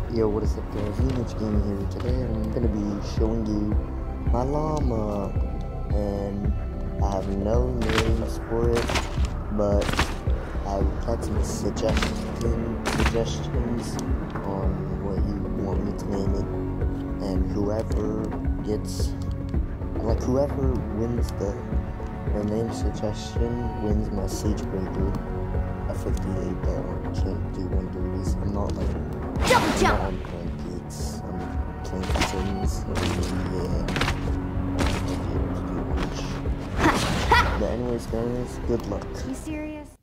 Yo, what is up guys, Image Gaming here. Today I'm going to be showing you my llama, and I have no names for it, but I would like some suggestions on what you want me to name it, and whoever wins the name suggestion wins my Siege Breaker at 58, but I can't do one of these. I'm not like Double jump! I'm playing Geeks, I'm playing Sims, so yeah. But anyways guys, good luck. You serious?